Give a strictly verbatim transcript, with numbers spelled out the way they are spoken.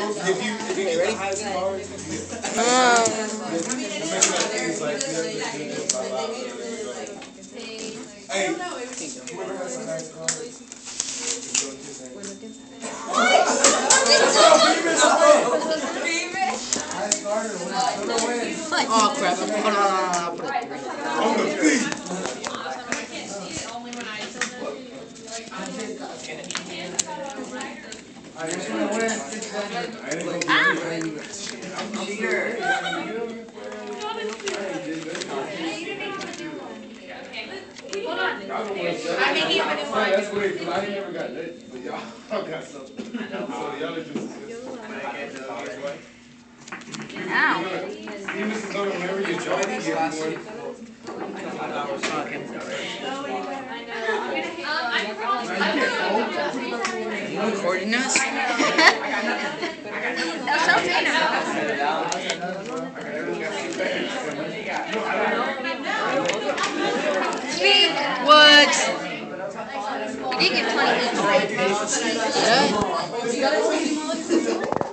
If you if you get the highest scores, you get hey, whoever has the highest scores, oh crap! Hold on, hold on, hold on. on the feet. I just want to win six hundred. Ah! I mean, even if That's weird because I never got lit, but y'all got something. So y'all are just. Ow. You Missus Donna, whenever you join, you get one. Recording us? That's so fair. What? We did get twenty minutes. Yeah.